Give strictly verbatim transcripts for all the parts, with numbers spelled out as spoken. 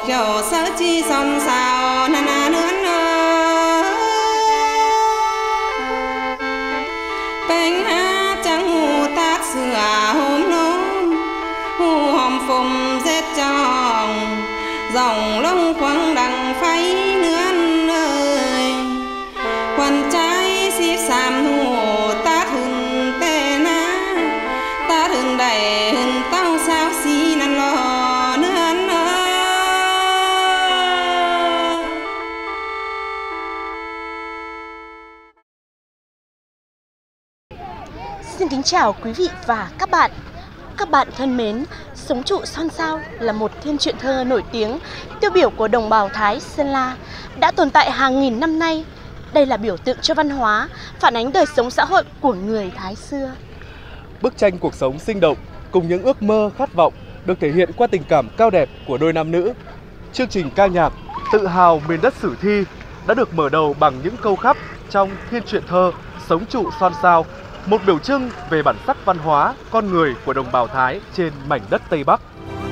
kiểu sớ chi son xào na na nướn bánh hát trắng hù tác sửa hôm nôm hù hòm phùng rết tròn dòng lông khoáng đằng pháy nướn ơi quần trái xếp xàm hù tác hừng tê ná tác hừng đầy hừng tao sao xí năn lo nướn ơi. Xin kính chào quý vị và các bạn. Các bạn thân mến, Sống Trụ Son Sao là một thiên truyện thơ nổi tiếng, tiêu biểu của đồng bào Thái Sơn La, đã tồn tại hàng nghìn năm nay. Đây là biểu tượng cho văn hóa, phản ánh đời sống xã hội của người Thái xưa. Bức tranh cuộc sống sinh động cùng những ước mơ khát vọng được thể hiện qua tình cảm cao đẹp của đôi nam nữ. Chương trình ca nhạc Tự hào miền đất Sử Thi đã được mở đầu bằng những câu khắp trong thiên truyện thơ Sống Trụ Son Sao, một biểu trưng về bản sắc văn hóa, con người của đồng bào Thái trên mảnh đất Tây Bắc.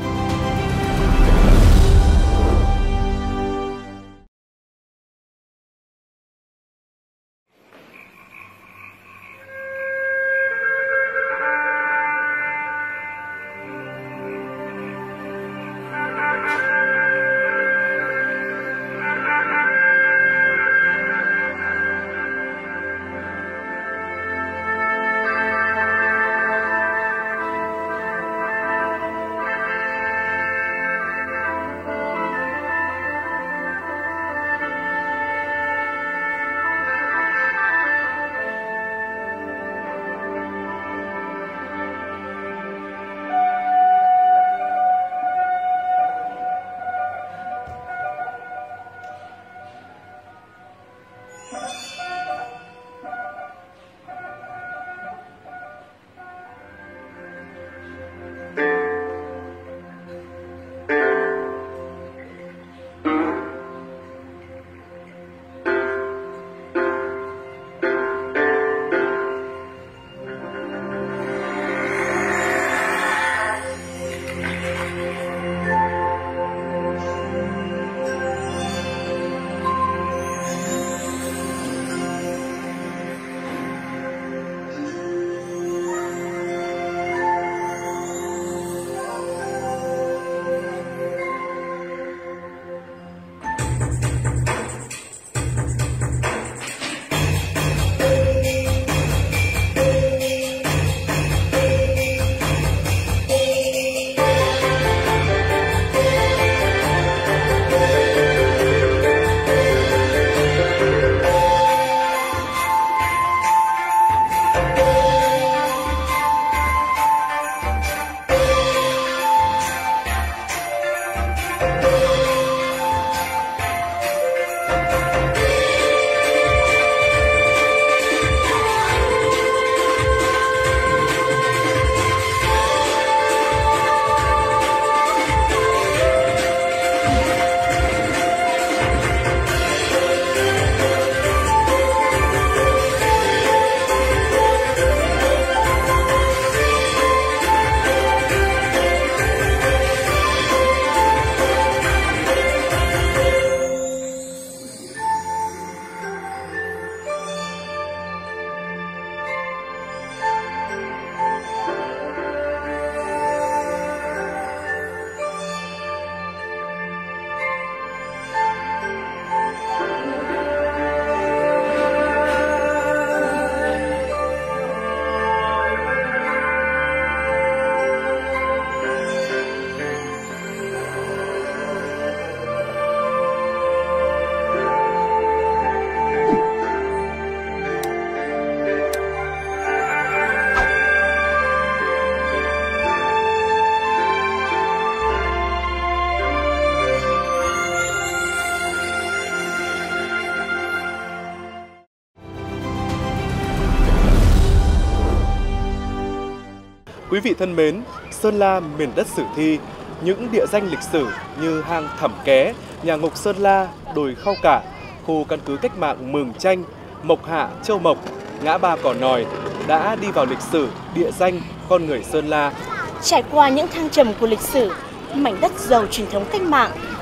Quý vị thân mến, Sơn La miền đất Sử Thi, những địa danh lịch sử như hang Thẩm Ké, nhà Ngục Sơn La, đồi Khao Cả, khu căn cứ cách mạng Mường Chanh, Mộc Hạ, Châu Mộc, ngã ba Cỏ Nòi đã đi vào lịch sử địa danh con người Sơn La. Trải qua những thăng trầm của lịch sử, mảnh đất giàu truyền thống cách mạng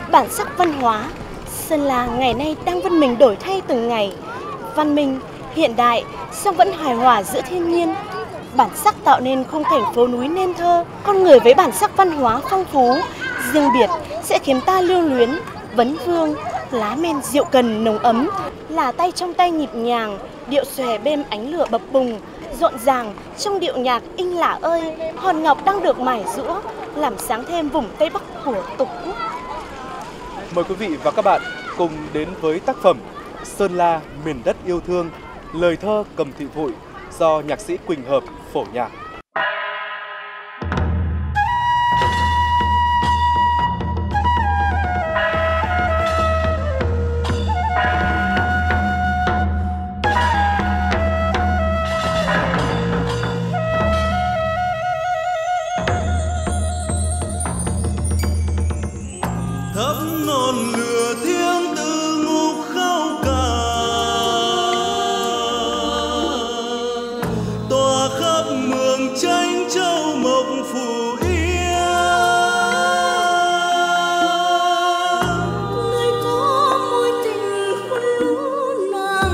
bản sắc văn hóa. Sơn La ngày nay đang vươn mình đổi thay từng ngày, văn minh, hiện đại, song vẫn hài hòa giữa thiên nhiên. Bản sắc tạo nên khung cảnh phố núi nên thơ, con người với bản sắc văn hóa phong phú, riêng biệt sẽ khiến ta lưu luyến, vấn vương, lá men rượu cần nồng ấm, là tay trong tay nhịp nhàng, điệu xòe bên ánh lửa bập bùng, rộn ràng trong điệu nhạcInh Lả ơi, hòn ngọc đang được mài giũa, làm sáng thêm vùng Tây Bắc của Tổ quốc. Mời quý vị và các bạn cùng đến với tác phẩm Sơn La miền đất yêu thương, lời thơ Cầm Thị Vụi do nhạc sĩ Quỳnh Hợp phổ nhạc. Thắp ngọn lửa thiêng từ ngục khao cả, tỏa khắp mường tranh châu mộc Phú Yên. Nơi có mối tình khuôn lũ nàng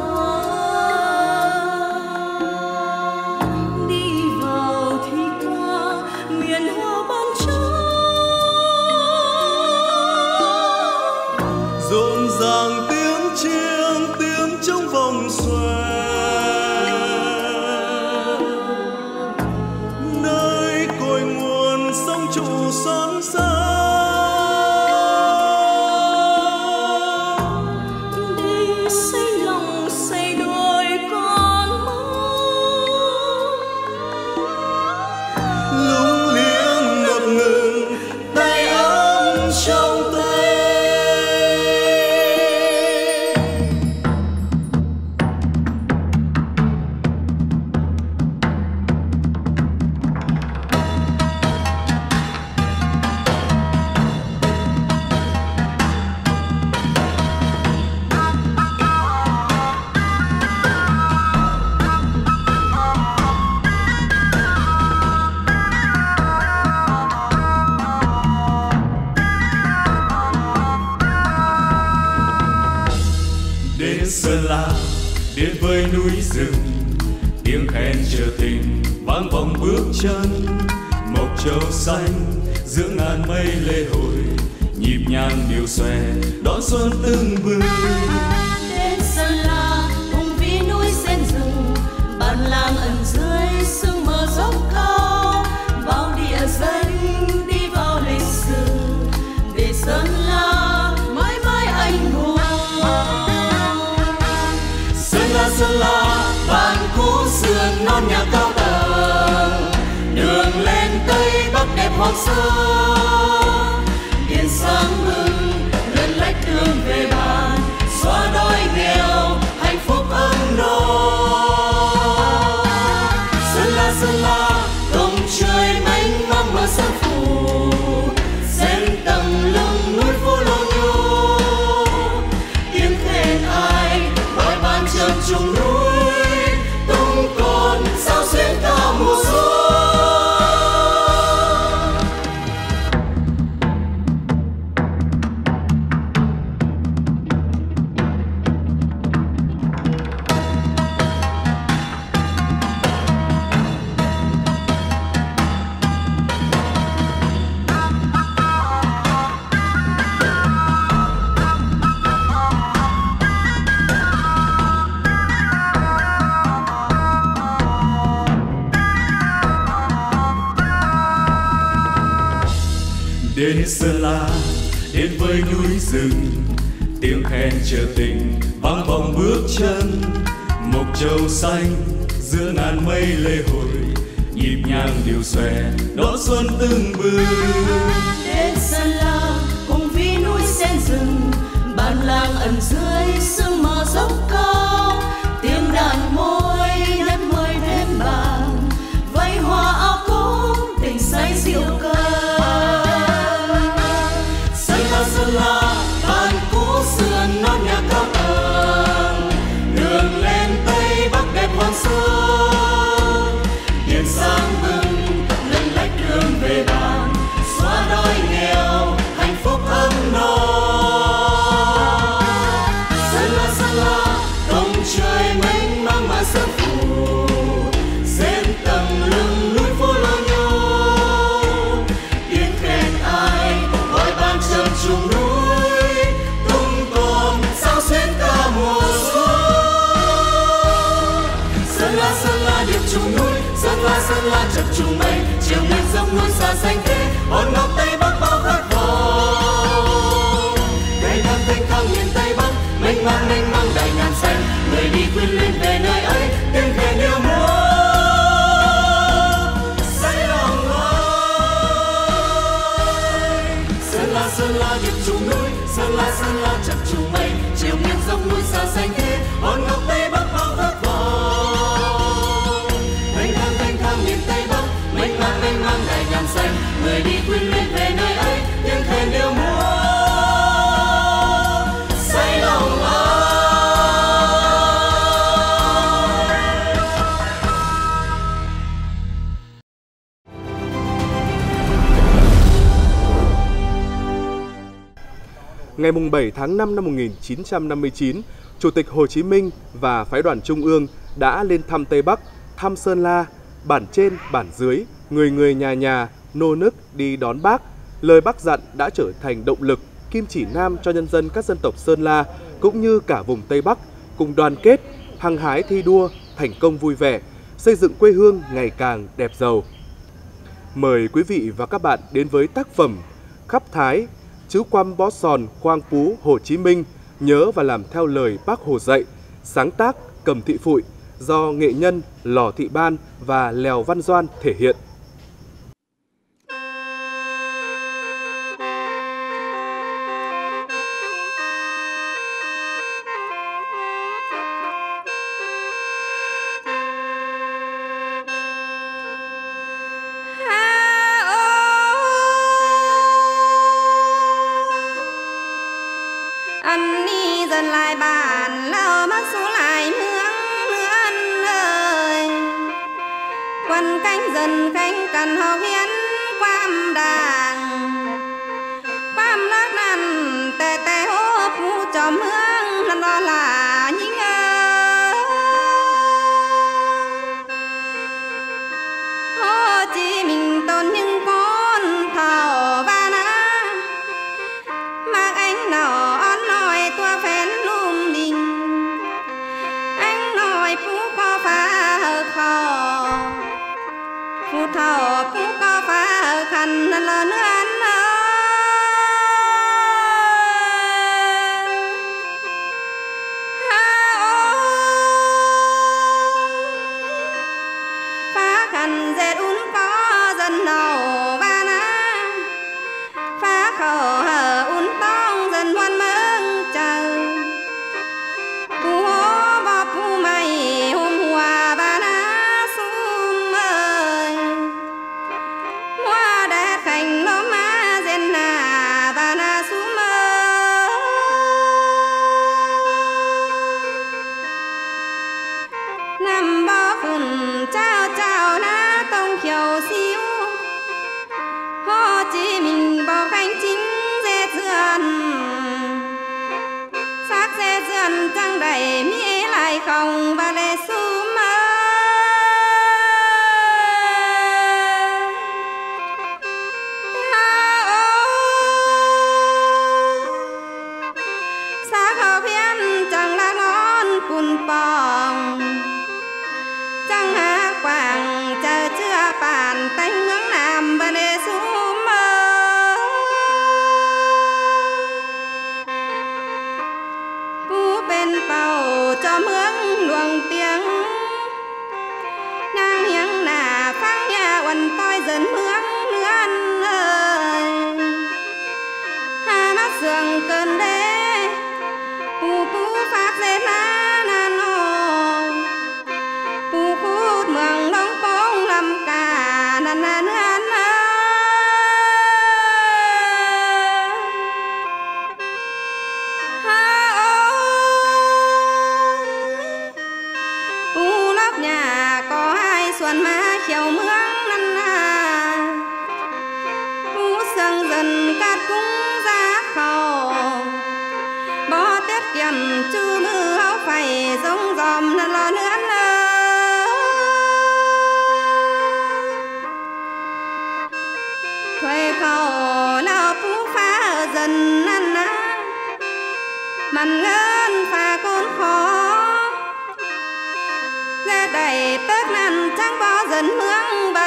hoa, đi vào thi ca miền hoa ban trắng. Rộn ràng tiếng chiêng tiếng trong vòng xòe, nơi cội nguồn sông trụ xót xa. Đi xây lòng xây đôi con mơ, Lung liếng ngập ngừng tay ấm trong tay. Đến Sơn La, đến với núi rừng, tiếng khen chờ tình vang vọng bước chân. Mộc châu xanh giữa ngàn mây lễ hội, nhịp nhàng điệu xòe đón xuân tưng bừng. đến Sơn La cùng vi núi sen rừng, bản làng ẩn dưới sương mờ dốc cao, vào địa danh đi vào lịch sử để Sơn La mãi mãi anh hùng. Sơn La, Sơn La, bản cũ sườn non nhà cao tầng, đường lên Tây Bắc đẹp hoang sơ. Biển sáng bừng lượn lách đường về bàn, xóa đói nghèo hạnh phúc ấm no. Sơn La, Sơn La, Đồng trời mênh mang mờ sơn phủ, xen tầng lưng núi phố lô nhô. Tiếng khen ai gọi ban trầm trùng núi, tung cồn sao xuyên cả mùa xuân. Đến Sơn La, đến với núi rừng, tiếng khen chờ tình vang vọng bước chân. Mộc châu xanh giữa ngàn mây lễ hội, nhịp nhàng điệu xòe đón xuân tưng bừng. Đến Sơn La cùng vi núi sen rừng, bản làng ẩn dưới sương mờ dốc cao, tiếng đàn môi nhắn mời thêm bàn, vây hoa áo cốm tình say rượu cờ. Sơn La, Sơn La, bản cũ sườn non nhà cao tầng, đường lên Tây Bắc đẹp hoang sơ. Biển sáng bừng lượn lách đường về bàn, xóa đói nghèo hạnh phúc ấm no. Sơn La chập trùng mây, chiều nghiêng dốc núi xa xanh thế, hồn ngọc Tây Bắc bao khát vọng. Ngày tháng thanh thang miền Tây Bắc, mênh mang mênh mang đại ngàn xanh, người đi quyến luyến về nơi ấy, tiếng khen yêu múa say lòng người. Sơn La Sơn La chập trùng núi, Sơn La Sơn La chập trùng mây, chiều nghiêng dốc núi xa xanh thế, hồn ngọc Tây Bắc bao khát vọng. Mênh mang mênh mang miền Tây Bắc, mênh mang mênh mang đại ngàn xanh, người đi quyến luyến về nơi ấy, tiếng khen yêu múa say lòng ai. Ngày bảy tháng năm năm một nghìn chín trăm năm mươi chín, Chủ tịch Hồ Chí Minh và Phái đoàn Trung ương đã lên thăm Tây Bắc, thăm Sơn La, bản trên, bản dưới, người người nhà nhà, nô nức đi đón Bác. Lời Bác dặn đã trở thành động lực, kim chỉ nam cho nhân dân các dân tộc Sơn La cũng như cả vùng Tây Bắc cùng đoàn kết, hăng hái thi đua, thành công vui vẻ, xây dựng quê hương ngày càng đẹp giàu. Mời quý vị và các bạn đến với tác phẩm Khắp Thái, Chứ Quăm Bó Sòn Khoang Pú Hồ Chí Minh, nhớ và làm theo lời Bác Hồ dạy, sáng tác Cầm Thị Phụi, do nghệ nhân Lò Thị Ban và Lèo Văn Doan thể hiện. Anh đi dần lại bản lao mất số lại mướn nữa anh ơi, quân cánh dần cánh cần hò hiến quam đàng quam lắc năn tè tè hô phú cho mướn năn đó là những ơi Hồ Chí Minh tôn những con thảo và ná mang anh nào phù thọ cũng có phá khăn lớn anh ơi. Phá khăn dệt uốn có dân đầu ba ná, phá khẩu hở uốn tông dân hoan mừng chờ, phù hô bò phù mày hôm hòa ba ná. Thành lô má dên nà và na sú mơ nằm bó phùn trao trao ná tông khiều xíu Hồ Chí Minh bó khánh chính dê dườn xác dê dườn trăng đầy mỹ lại không và lê sú mơ chẳng há quảng chờ chưa bàn tay hướng nam và đê xuống mơ phú bên bầu cho mướn luồng tiếng ngang hiếng nà phang nhà quần tôi dần mướn nữa anh ơi hà mắt giường cơn đê phú phú phát dê lá mường đông phong làm cả nàn nàn anh u lóc nhà có hai xuân má chiều mướn năn à u sương dần cát cũng ra khẩu bỏ tiết kiệm chứ mưa áo phải giống dòm năn lo nữa thuê khẩu lao phú phá dần năn ná mặn ngân phá côn khó ra đầy tớt năn trắng bó dần hướng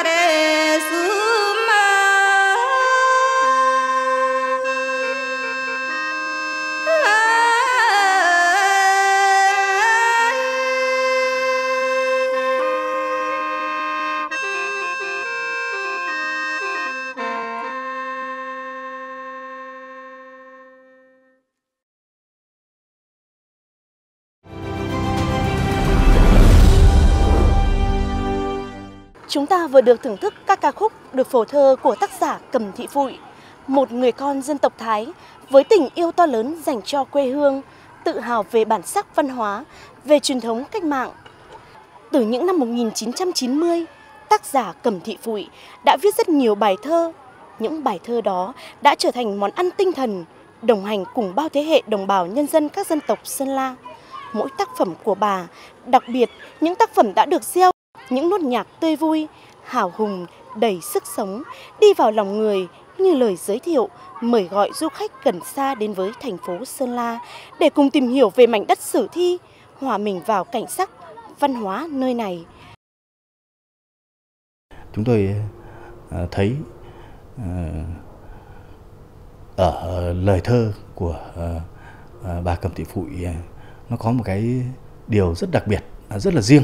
Chúng ta vừa được thưởng thức các ca khúc được phổ thơ của tác giả Cẩm Thị Phụy, một người con dân tộc Thái với tình yêu to lớn dành cho quê hương, tự hào về bản sắc văn hóa, về truyền thống cách mạng. Từ những năm một nghìn chín trăm chín mươi, tác giả Cẩm Thị Phụy đã viết rất nhiều bài thơ. Những bài thơ đó đã trở thành món ăn tinh thần, đồng hành cùng bao thế hệ đồng bào nhân dân các dân tộc Sơn La. Mỗi tác phẩm của bà, đặc biệt những tác phẩm đã được gieo những nốt nhạc tươi vui, hào hùng, đầy sức sống, đi vào lòng người như lời giới thiệu, mời gọi du khách gần xa đến với thành phố Sơn La để cùng tìm hiểu về mảnh đất sử thi, hòa mình vào cảnh sắc, văn hóa nơi này. Chúng tôi thấy ở lời thơ của bà Cẩm Thị Phụy nó có một cái điều rất đặc biệt, rất là riêng.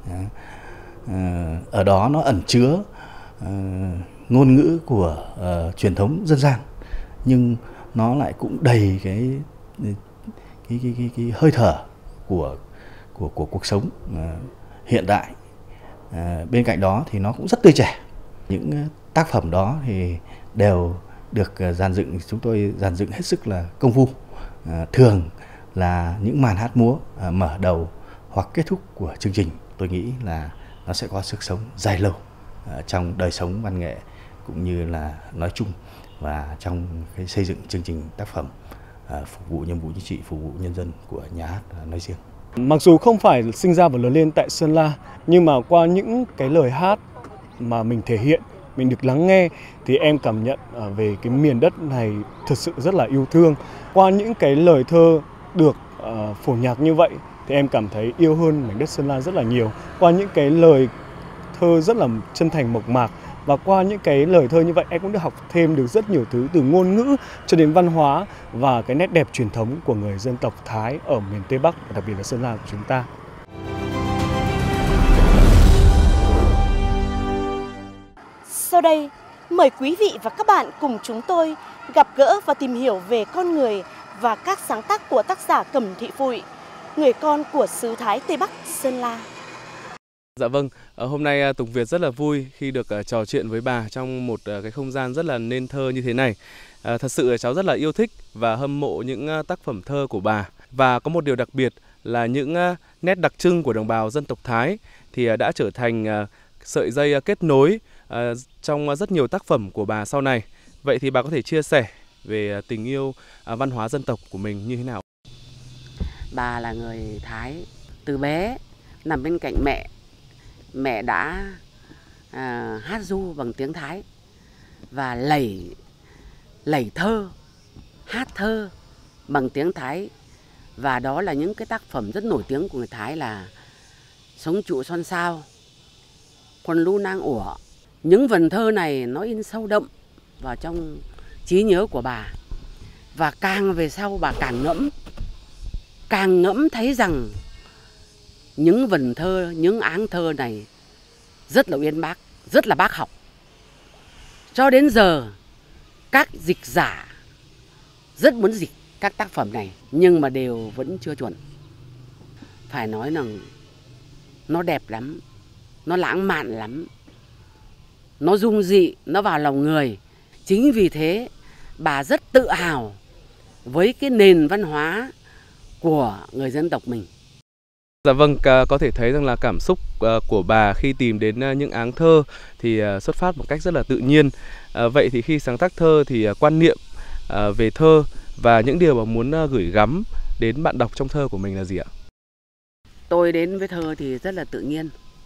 Ở đó nó ẩn chứa ngôn ngữ của truyền thống dân gian, nhưng nó lại cũng đầy cái cái cái, cái, cái hơi thở của của của cuộc sống hiện đại. Bên cạnh đó thì nó cũng rất tươi trẻ. Những tác phẩm đó thì đều được dàn dựng, chúng tôi dàn dựng hết sức là công phu. Thường là những màn hát múa mở đầu hoặc kết thúc của chương trình. Tôi nghĩ là nó sẽ có sức sống dài lâu trong đời sống văn nghệ cũng như là nói chung và trong cái xây dựng chương trình tác phẩm phục vụ nhiệm vụ chính trị, phục vụ nhân dân của nhà hát nói riêng. Mặc dù không phải sinh ra và lớn lên tại Sơn La, nhưng mà qua những cái lời hát mà mình thể hiện, mình được lắng nghe thì em cảm nhận về cái miền đất này thật sự rất là yêu thương. Qua những cái lời thơ được uh, phổ nhạc như vậy thì em cảm thấy yêu hơn mảnh đất Sơn La rất là nhiều. Qua những cái lời thơ rất là chân thành mộc mạc, và qua những cái lời thơ như vậy em cũng được học thêm được rất nhiều thứ, từ ngôn ngữ cho đến văn hóa và cái nét đẹp truyền thống của người dân tộc Thái ở miền Tây Bắc và đặc biệt là Sơn La của chúng ta. Sau đây, mời quý vị và các bạn cùng chúng tôi gặp gỡ và tìm hiểu về con người và các sáng tác của tác giả Cẩm Thị Phụy, người con của xứ Thái Tây Bắc Sơn La. Dạ vâng, hôm nay Tùng Việt rất là vui khi được trò chuyện với bà trong một cái không gian rất là nên thơ như thế này. Thật sự cháu rất là yêu thích và hâm mộ những tác phẩm thơ của bà. Và có một điều đặc biệt là những nét đặc trưng của đồng bào dân tộc Thái thì đã trở thành sợi dây kết nối trong rất nhiều tác phẩm của bà sau này. Vậy thì bà có thể chia sẻ về tình yêu văn hóa dân tộc của mình như thế nào? Bà là người Thái, từ bé nằm bên cạnh mẹ. Mẹ đã à, hát ru bằng tiếng Thái và lẩy lẩy thơ, hát thơ bằng tiếng Thái. Và đó là những cái tác phẩm rất nổi tiếng của người Thái là Sống Trụ Son Sao, Quần Lu Nang Ủa. Những vần thơ này nó in sâu đậm vào trong trí nhớ của bà. Và càng về sau bà càng ngẫm, càng ngẫm thấy rằng những vần thơ, những áng thơ này rất là uyên bác, rất là bác học. Cho đến giờ, các dịch giả rất muốn dịch các tác phẩm này, nhưng mà đều vẫn chưa chuẩn. Phải nói rằng nó đẹp lắm, nó lãng mạn lắm, nó dung dị, nó vào lòng người. Chính vì thế, bà rất tự hào với cái nền văn hóa của người dân tộc mình. Dạ vâng, có thể thấy rằng là cảm xúc của bà khi tìm đến những áng thơ thì xuất phát một cách rất là tự nhiên. Vậy thì khi sáng tác thơ thì quan niệm về thơ và những điều mà muốn gửi gắm đến bạn đọc trong thơ của mình là gì ạ? Tôi đến với thơ thì rất là tự nhiên.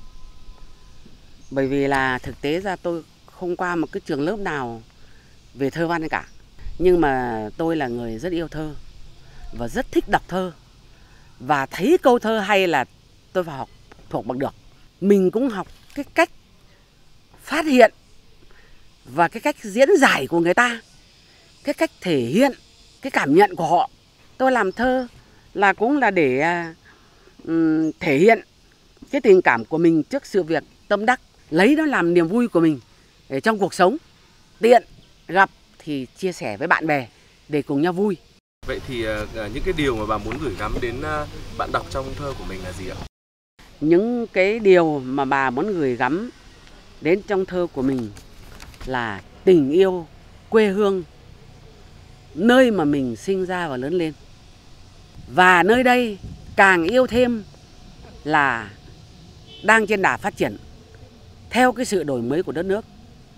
Bởi vì là thực tế ra tôi không qua một cái trường lớp nào về thơ văn cả. Nhưng mà tôi là người rất yêu thơ và rất thích đọc thơ. Và thấy câu thơ hay là tôi phải học thuộc bằng được. Mình cũng học cái cách phát hiện và cái cách diễn giải của người ta, cái cách thể hiện cái cảm nhận của họ. Tôi làm thơ là cũng là để um, thể hiện cái tình cảm của mình trước sự việc tâm đắc, lấy nó làm niềm vui của mình để trong cuộc sống. Tiện gặp thì chia sẻ với bạn bè để cùng nhau vui. Vậy thì uh, những cái điều mà bà muốn gửi gắm đến uh, bạn đọc trong thơ của mình là gì ạ? Những cái điều mà bà muốn gửi gắm đến trong thơ của mình là tình yêu quê hương, nơi mà mình sinh ra và lớn lên. Và nơi đây càng yêu thêm là đang trên đà phát triển theo cái sự đổi mới của đất nước.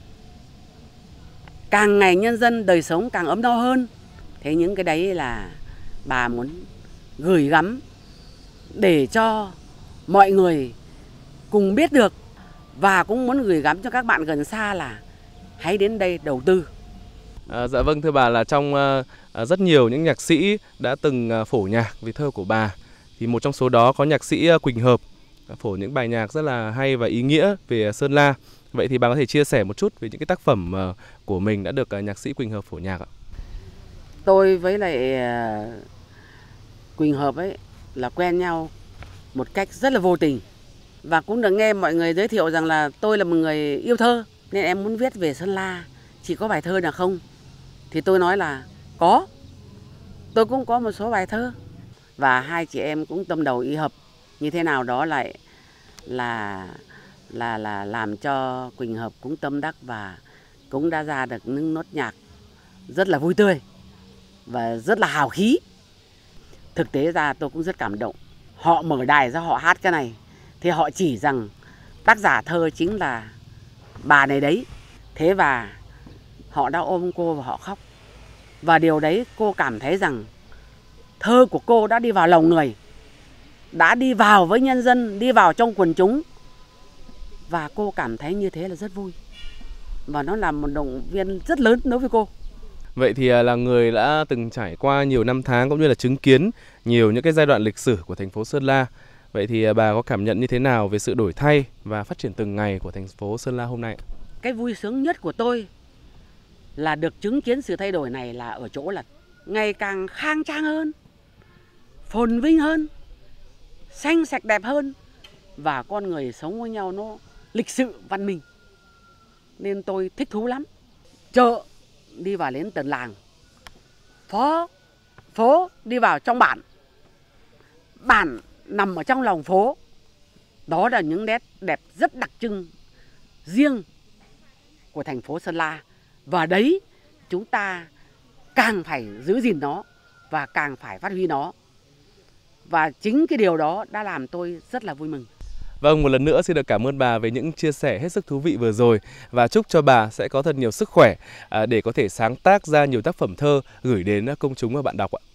Càng ngày nhân dân đời sống càng ấm no hơn. Thế những cái đấy là bà muốn gửi gắm để cho mọi người cùng biết được, và cũng muốn gửi gắm cho các bạn gần xa là hãy đến đây đầu tư. À, dạ vâng, thưa bà, là trong uh, rất nhiều những nhạc sĩ đã từng uh, phổ nhạc với thơ của bà, thì một trong số đó có nhạc sĩ uh, Quỳnh Hợp phổ những bài nhạc rất là hay và ý nghĩa về Sơn La. Vậy thì bà có thể chia sẻ một chút về những cái tác phẩm uh, của mình đã được uh, nhạc sĩ Quỳnh Hợp phổ nhạc ạ? Tôi với lại uh, Quỳnh Hợp ấy là quen nhau một cách rất là vô tình, và cũng được nghe mọi người giới thiệu rằng là tôi là một người yêu thơ nên em muốn viết về Sơn La, chỉ có bài thơ nào không? Thì tôi nói là có, tôi cũng có một số bài thơ. Và hai chị em cũng tâm đầu ý hợp như thế nào đó lại là là là làm cho Quỳnh Hợp cũng tâm đắc và cũng đã ra được những nốt nhạc rất là vui tươi và rất là hào khí. Thực tế ra tôi cũng rất cảm động. Họ mở đài ra họ hát cái này thì họ chỉ rằng tác giả thơ chính là bà này đấy. Thế và họ đã ôm cô và họ khóc. Và điều đấy cô cảm thấy rằng thơ của cô đã đi vào lòng người, đã đi vào với nhân dân, đi vào trong quần chúng. Và cô cảm thấy như thế là rất vui. Và nó là một động viên rất lớn đối với cô. Vậy thì là người đã từng trải qua nhiều năm tháng cũng như là chứng kiến nhiều những cái giai đoạn lịch sử của thành phố Sơn La. Vậy thì bà có cảm nhận như thế nào về sự đổi thay và phát triển từng ngày của thành phố Sơn La hôm nay? Cái vui sướng nhất của tôi là được chứng kiến sự thay đổi này là ở chỗ là ngày càng khang trang hơn, phồn vinh hơn, xanh sạch đẹp hơn, và con người sống với nhau nó lịch sự văn minh. Nên tôi thích thú lắm. Chợ đi vào đến tận làng, phố phố đi vào trong bản, bản nằm ở trong lòng phố. Đó là những nét đẹp rất đặc trưng riêng của thành phố Sơn La. Và đấy chúng ta càng phải giữ gìn nó và càng phải phát huy nó. Và chính cái điều đó đã làm tôi rất là vui mừng. Vâng, một lần nữa xin được cảm ơn bà về những chia sẻ hết sức thú vị vừa rồi, và chúc cho bà sẽ có thật nhiều sức khỏe để có thể sáng tác ra nhiều tác phẩm thơ gửi đến công chúng và bạn đọc ạ.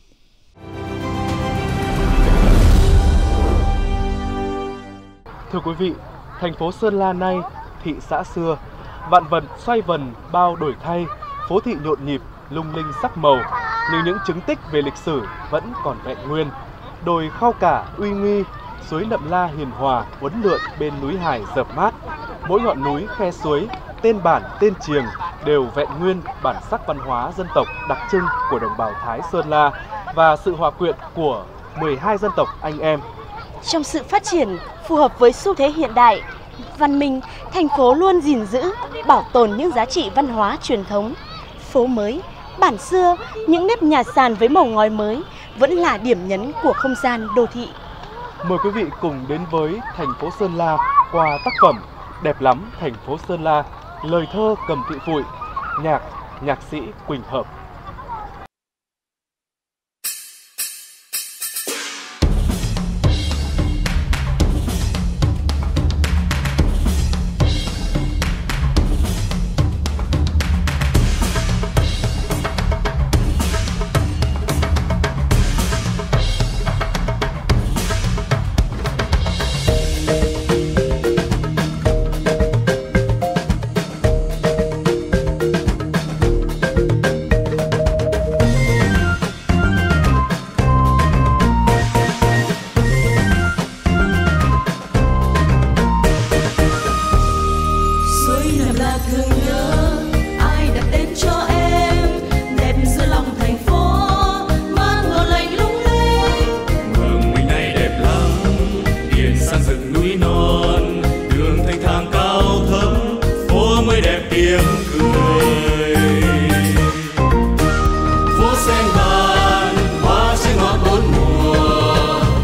Thưa quý vị, thành phố Sơn La nay, thị xã xưa, vạn vật xoay vần bao đổi thay, phố thị nhộn nhịp, lung linh sắc màu, nhưng những chứng tích về lịch sử vẫn còn vẹn nguyên. Đồi Khao Cả uy nghi, suối Nậm La hiền hòa uốn lượn bên núi Hải dợp mát. Mỗi ngọn núi, khe suối, tên bản, tên triềng đều vẹn nguyên bản sắc văn hóa dân tộc đặc trưng của đồng bào Thái Sơn La và sự hòa quyện của mười hai dân tộc anh em. Trong sự phát triển phù hợp với xu thế hiện đại, văn minh, thành phố luôn gìn giữ, bảo tồn những giá trị văn hóa truyền thống. Phố mới, bản xưa, những nếp nhà sàn với màu ngói mới vẫn là điểm nhấn của không gian đô thị. Mời quý vị cùng đến với thành phố Sơn La qua tác phẩm Đẹp lắm thành phố Sơn La, lời thơ Cầm Thị Phụi, nhạc nhạc sĩ Quỳnh Hợp.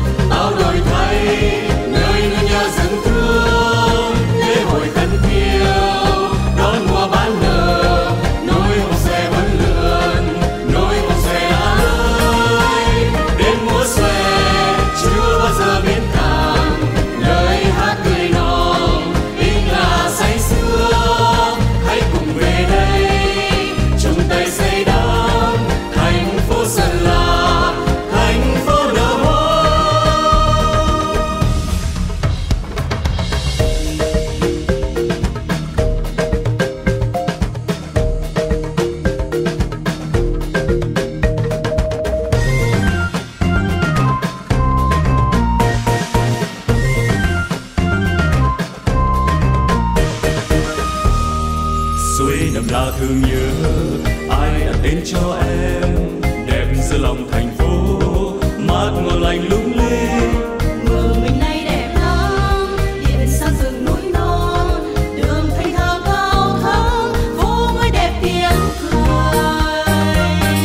Nơi nhớ dân thương lễ hội khăn khuya giữa lòng thành phố mát ngon lành lung linh. Mường mình nay đẹp lắm, điện san rừng núi non, đường thanh thang cao thắng, phố mới đẹp tiếng cười.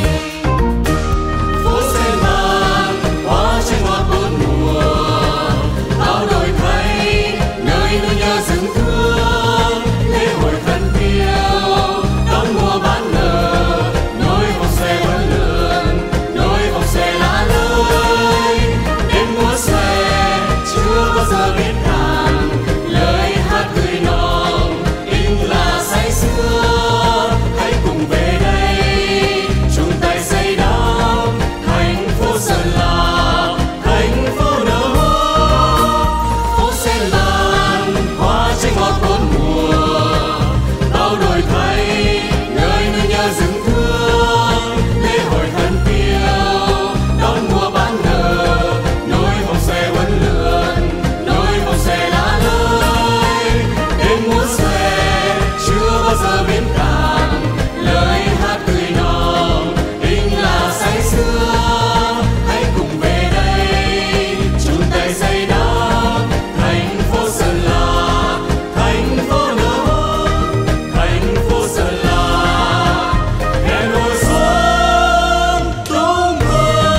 Phố sen vàng hoa trên hoa bốn mùa, bao đổi thay nơi nỗi nhớ rừng thương. Lễ hội khăn piêu đón mùa bán nở, nối vòng xe vẫn lượn, nối vòng xe lá lơi. Đêm múa xòe chưa bao giờ biết cạn, lời hát cười nồng in là say sưa. Hãy cùng về đây chung tay xây đắp thành phố Sơn La, thành phố nở hoa. Phố sen vàng hoa trái ngọt bốn mùa, bao đổi thay nơi nỗi nhớ rừng thương. Lễ hội khăn piêu đón mùa bán nở, nối vòng xe uốn lượn, nối vòng xe lá lơi. Đêm múa xòe chưa bao giờ biến cạn, lời hát cười nồng in là say sưa. Hãy cùng về đây chung tay xây đắp thành phố Sơn La, thành phố nở hoa, thành phố Sơn La. Hẹn mùa xuân tung hương.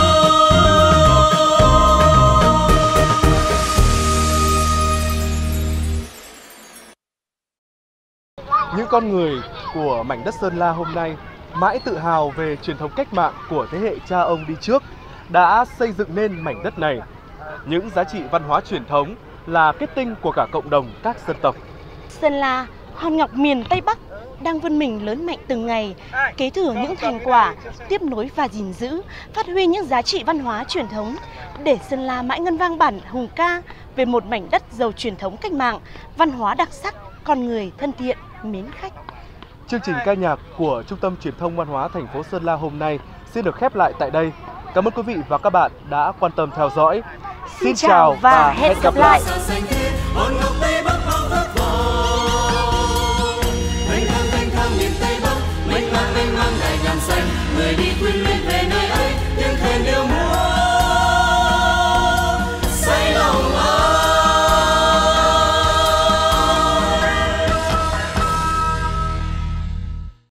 Những con người của mảnh đất Sơn La hôm nay mãi tự hào về truyền thống cách mạng của thế hệ cha ông đi trước đã xây dựng nên mảnh đất này. Những giá trị văn hóa truyền thống là kết tinh của cả cộng đồng các dân tộc. Sơn La, hòn ngọc miền Tây Bắc, đang vươn mình lớn mạnh từng ngày, kế thừa những thành quả, tiếp nối và gìn giữ, phát huy những giá trị văn hóa truyền thống, để Sơn La mãi ngân vang bản hùng ca về một mảnh đất giàu truyền thống cách mạng, văn hóa đặc sắc, con người thân thiện, mến khách. Chương trình ca nhạc của Trung tâm Truyền thông Văn hóa thành phố Sơn La hôm nay xin được khép lại tại đây. Cảm ơn quý vị và các bạn đã quan tâm theo dõi. Xin chào và hẹn gặp lại. Hòn ngọc Tây Bắc bao khát vọng, mênh mang mênh mang miền Tây Bắc, mênh mang mênh mang đại ngàn xanh, người đi quyến luyến về